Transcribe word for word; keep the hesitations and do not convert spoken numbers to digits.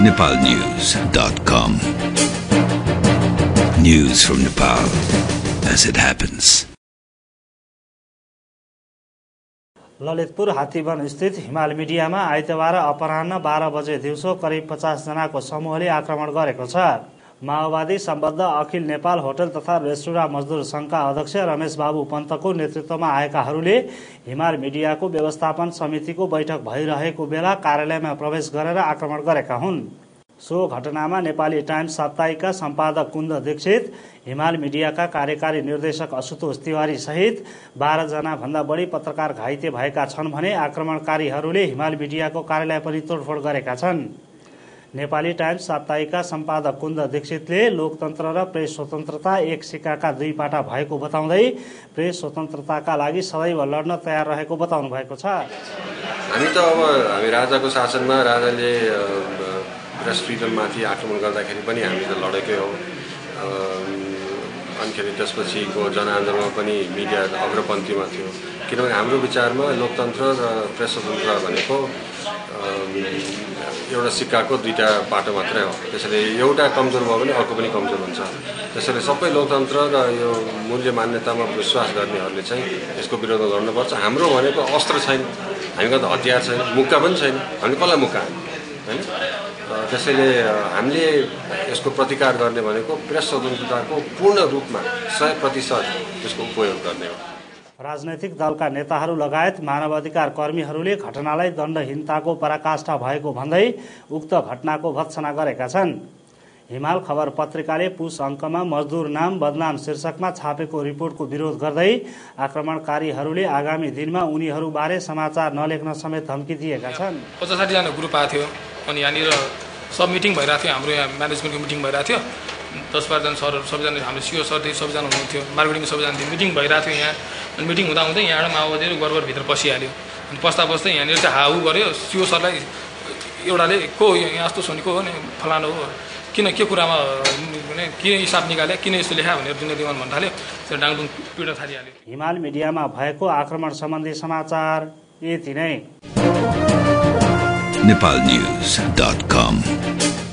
Nepal news dot com. News from Nepal as it happens. Lalitpur Hattiban स्थित हिमाल मिडियामा आइतबार अपराह्न बाह्र बजे दिउँसो करिब पचास जनाको समूहले आक्रमण गरेको छ. माओवादी सम्बद्ध अखिल नेपाल होटल तथा रेस्टुरेन्ट मजदुर संघका अध्यक्ष रमेश बाबु पन्तको नेतृत्वमा आएकाहरूले हिमाल मिडियाको व्यवस्थापन समितिको बैठक भइरहेको बेला कार्यालयमा प्रवेश गरेर आक्रमण गरेका हुन्. सो घटनामा नेपाली टाइम्स साप्ताहिकका सम्पादक कुन्द दीक्षित, हिमाल मिडियाका कार्यकारी निर्देशक आशुतोष तिवारी सहित बाह्र जना भन्दा बढी पत्रकार घाइते भएका छन् भने आक्रमणकारीहरूले हिमाल मिडियाको कार्यालय पनि तोडफोड गरेका छन्. नेपाली टाइम्स साप्ताहिकका सम्पादक कुन्द दीक्षितले लोकतन्त्र र प्रेस स्वतन्त्रता एक सिक्काका दुई पाटा भएको बताउँदै प्रेस स्वतन्त्रताका लागि सदैव लड्न तयार रहेको बताउनु भएको छ. हामी त अब हामी राजाको शासनमा राजाले प्रेस फ्रिडममाथि आक्रमण गर्दाखेरि पनि हामी त लडेकै हो. अनिखेरि त्यसपछिको जनआन्दोलनमा पनि मिडिया अग्रपन्थीमा थियो, किनभने हाम्रो विचारमा लोकतन्त्र र प्रेस स्वतन्त्रता भनेको एउटा सिक्काको दुईटा पाटो मात्रै हो. त्यसैले एउटा कमजोर भयो भने अर्को पनि कमजोर हुन्छ. त्यसैले सबै लोकतन्त्र र यो मूल्य मान्यतामा विश्वास गर्नेहरूले चाहिँ यसको विरोध गर्नुपर्छ. हाम्रो भनेको अस्त्र छैन, हामीको त हतियार छैन, मुक्का पनि छैन, हामीले कसलाई मुक्का होइन. त्यसैले हामीले यसको प्रतिकार गर्ने भनेको प्रेस स्वतन्त्रताको पूर्ण रूपमा सय प्रतिशत त्यसको उपयोग गर्ने हो. राजनैतिक दलका नेताहरू लगायत मानवाधिकार कर्मीहरूले घटनालाई दण्डहीनताको पराकाष्ठा भएको भन्दै उक्त घटनाको भत्सना गरेका छन्. हिमाल खबर पत्रिकाले पुस अङ्कमा मजदुर नाम बदनाम शीर्षकमा छापेको रिपोर्टको विरोध गर्दै आक्रमणकारीहरूले आगामी दिनमा उनीहरूबारे समाचार नलेख्न समेत धम्की दिएका छन्. पचास साठी जना ग्रुप आएको थियो अनि यहाँनिर सब मिटिङ भइरहेको थियो. हाम्रो यहाँ म्यानेजमेन्टको मिटिङ भइरहेको थियो. दस बाह्रजना सरहरू सबैजना हाम्रो सिओ सरदेखि सबैजना हुनुहुन्थ्यो, मार्केटिङको सबैजना थियो. मिटिङ भइरहेको थियो यहाँ. अनि मिटिङ हुँदा हुँदै यहाँबाट माओवादीहरू गरबरभित्र पसिहाल्यो. अनि पस्दा पस्दै यहाँनिर चाहिँ हाउ गऱ्यो. सिओ सरलाई एउटाले को यहाँ यस्तो सोनी को हो नि फलानु हो, किन के कुरामा किन हिसाब निकाले, किन यस्तो लेखा भनेर जुन दिवान भन्न थाल्यो. त्यो डाङडुङ पिड्न थालिहाल्यो. हिमाल मिडियामा भएको आक्रमण सम्बन्धी समाचार यति नै. नेपाल न्यूज डट कम